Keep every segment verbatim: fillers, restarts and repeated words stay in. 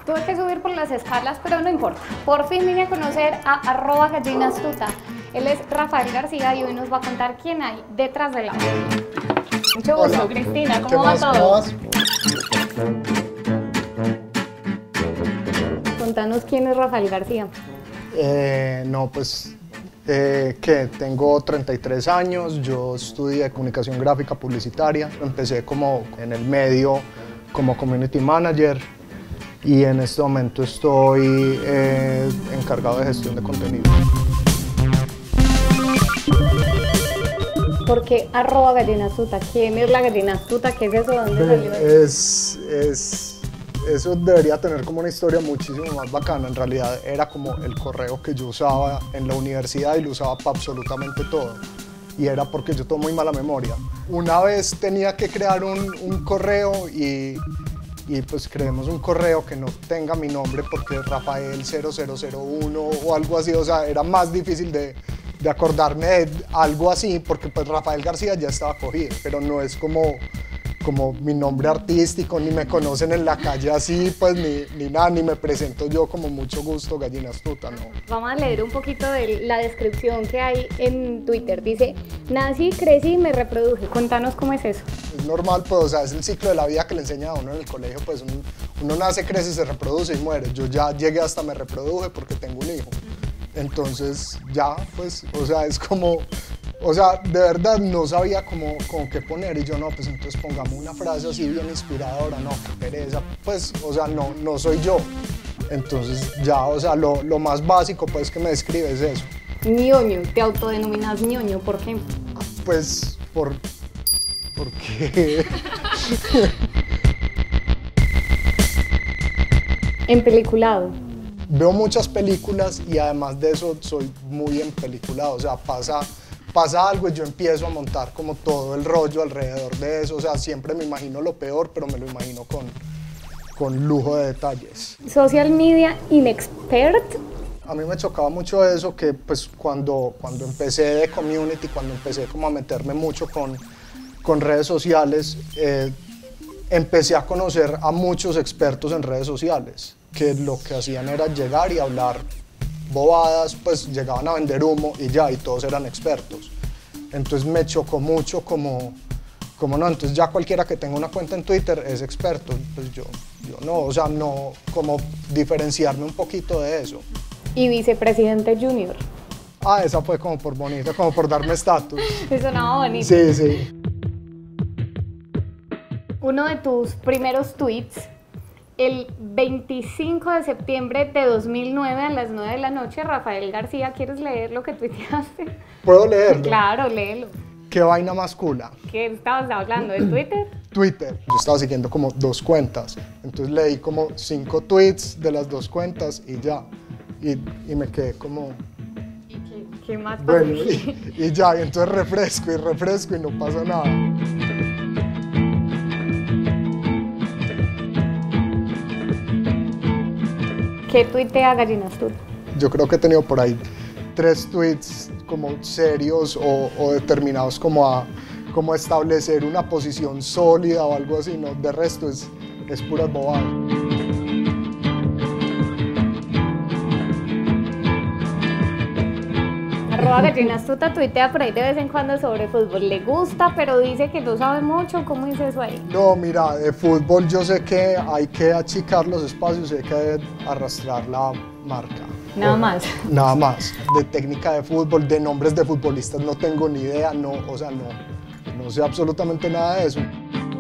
Tuve que subir por las escalas, pero no importa. Por fin vine a conocer a arroba gallina astuta. Él es Rafael García y hoy nos va a contar quién hay detrás de la voz. Mucho gusto, Hola. Cristina. ¿Cómo ¿Qué va más? todo? ¿Cómo vas? Contanos quién es Rafael García. Eh, no, pues, eh, que tengo treinta y tres años, yo estudié comunicación gráfica publicitaria, empecé como en el medio como community manager y en este momento estoy eh, encargado de gestión de contenido. ¿Por qué arroba gallina astuta? ¿Quién es la gallina astuta? ¿Qué es eso? ¿Dónde salió eso? Es, es, eso debería tener como una historia muchísimo más bacana. En realidad era como el correo que yo usaba en la universidad y lo usaba para absolutamente todo. Y era porque yo tengo muy mala memoria. Una vez tenía que crear un, un correo y, y pues creemos un correo que no tenga mi nombre porque es Rafael cero cero cero uno o algo así. O sea, era más difícil de, de acordarme de algo así porque pues Rafael García ya estaba cogido, pero no es como, como mi nombre artístico, ni me conocen en la calle así, pues ni, ni nada, ni me presento yo como mucho gusto, gallina astuta, no. Vamos a leer un poquito de la descripción que hay en Twitter. Dice, nací, crecí y me reproduje. Contanos cómo es eso. Es normal, pues, o sea, es el ciclo de la vida que le enseña a uno en el colegio, pues uno, uno nace, crece, se reproduce y muere. Yo ya llegué hasta me reproduje porque tengo un hijo. Entonces ya, pues, o sea, es como, o sea, de verdad no sabía cómo, cómo qué poner y yo no, pues entonces pongamos una frase así bien inspiradora, no, qué pereza, pues, o sea, no, no soy yo. Entonces ya, o sea, lo, lo más básico pues que me describe es eso. ñoño, te autodenominas ñoño, ¿por qué? Pues, por, porque... Empeliculado. Veo muchas películas y además de eso soy muy empeliculado, o sea, pasa, pasa algo y yo empiezo a montar como todo el rollo alrededor de eso, o sea, siempre me imagino lo peor, pero me lo imagino con, con lujo de detalles. Social media inexpert. A mí me chocaba mucho eso, que pues cuando, cuando empecé de community, cuando empecé como a meterme mucho con, con redes sociales, eh, empecé a conocer a muchos expertos en redes sociales, que lo que hacían era llegar y hablar bobadas, pues llegaban a vender humo y ya, y todos eran expertos. Entonces me chocó mucho como, como no, entonces ya cualquiera que tenga una cuenta en Twitter es experto, pues yo, yo no, o sea, no, como diferenciarme un poquito de eso. Y vicepresidente junior. Ah, esa fue como por bonita, como por darme estatus. Eso sonaba bonito. Sí, sí. Uno de tus primeros tweets, el veinticinco de septiembre de dos mil nueve a las nueve de la noche, Rafael García, ¿quieres leer lo que tuiteaste? ¿Puedo leerlo? Claro, léelo. ¿Qué vaina más cula? ¿Qué estabas hablando? ¿De Twitter? Twitter. Yo estaba siguiendo como dos cuentas, entonces leí como cinco tweets de las dos cuentas y ya. Y, y me quedé como... ¿Y qué, qué más pasó? Bueno, y, y ya, y entonces refresco y refresco y no pasa nada. ¿Qué tuitea Gallina Astuta? Yo creo que he tenido por ahí tres tweets como serios o, o determinados como a, como a establecer una posición sólida o algo así, no, de resto es, es pura bobada. Arroba Gallina Astuta tuitea por ahí de vez en cuando sobre fútbol. Le gusta, pero dice que no sabe mucho. ¿Cómo dice eso ahí? No, mira, de fútbol yo sé que hay que achicar los espacios y hay que arrastrar la marca. Nada O- más. Nada más. De técnica de fútbol, de nombres de futbolistas no tengo ni idea, no, o sea, no, no sé absolutamente nada de eso.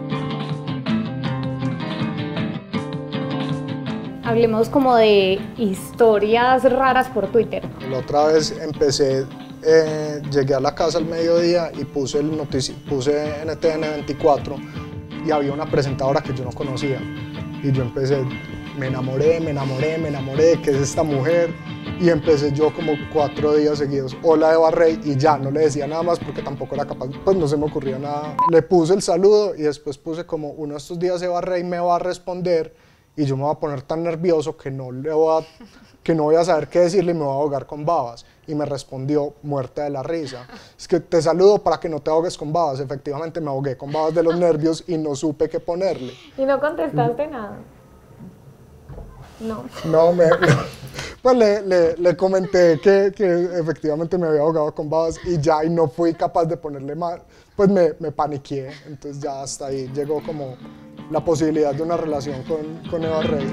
Hablemos como de historias raras por Twitter. La otra vez empecé, eh, llegué a la casa al mediodía y puse, el notici puse N T N veinticuatro y había una presentadora que yo no conocía. Y yo empecé, me enamoré, me enamoré, me enamoré, ¿qué es esta mujer? Y empecé yo como cuatro días seguidos, hola Eva Rey, y ya, no le decía nada más porque tampoco era capaz, pues no se me ocurría nada. Le puse el saludo y después puse como, uno de estos días Eva Rey me va a responder y yo me voy a poner tan nervioso que no, le voy a, que no voy a saber qué decirle y me voy a ahogar con babas. Y me respondió, muerta de la risa, es que te saludo para que no te ahogues con babas. Efectivamente me ahogué con babas de los nervios y no supe qué ponerle. Y no contestaste nada. No. No, me, pues le, le, le comenté que, que efectivamente me había ahogado con babas y ya y no fui capaz de ponerle más, pues me, me paniqué, entonces ya hasta ahí llegó como la posibilidad de una relación con, con Eva Rey.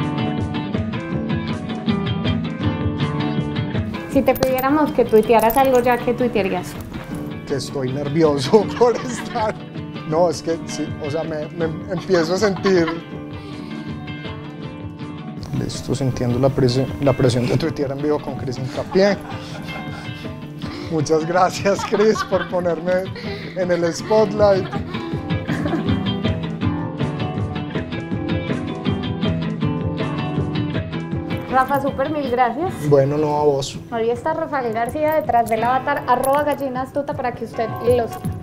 Si te pidiéramos que tuitearas algo ya, ¿qué tuitearías? Que estoy nervioso por estar. No, es que sí, o sea, me, me empiezo a sentir. Listo, sintiendo la presión, la presión de tuitear en vivo con Cris Hincapié. Muchas gracias, Cris, por ponerme en el spotlight. Rafa, súper mil gracias. Bueno, no a vos. Ahí está Rafael García detrás del avatar, arroba gallina astuta para que usted lo siga.